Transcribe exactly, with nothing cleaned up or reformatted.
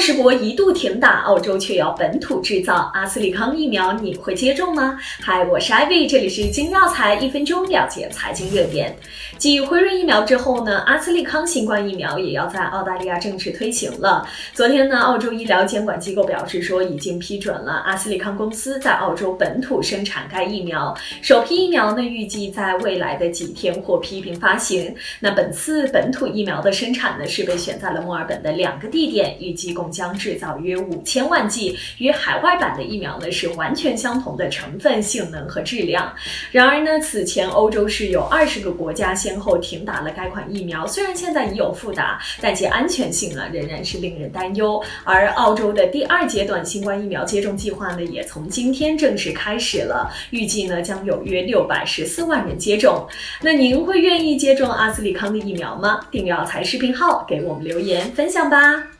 世博一度停打，澳洲却要本土制造阿斯利康疫苗，你会接种吗？嗨，我是 Ivy， 这里是金药材，一分钟了解财经热点。继辉瑞疫苗之后呢，阿斯利康新冠疫苗也要在澳大利亚正式推行了。昨天呢，澳洲医疗监管机构表示说，已经批准了阿斯利康公司在澳洲本土生产该疫苗，首批疫苗呢预计在未来的几天获批并发行。那本次本土疫苗的生产呢是被选在了墨尔本的两个地点，预计共将制造约五千万剂，与海外版的疫苗呢是完全相同的成分、性能和质量。然而呢，此前欧洲是有二十个国家先后停打了该款疫苗，虽然现在已有复打，但其安全性呢仍然是令人担忧。而澳洲的第二阶段新冠疫苗接种计划呢，也从今天正式开始了，预计呢将有约六百十四万人接种。那您会愿意接种阿斯利康的疫苗吗？订阅药材视频号给我们留言分享吧。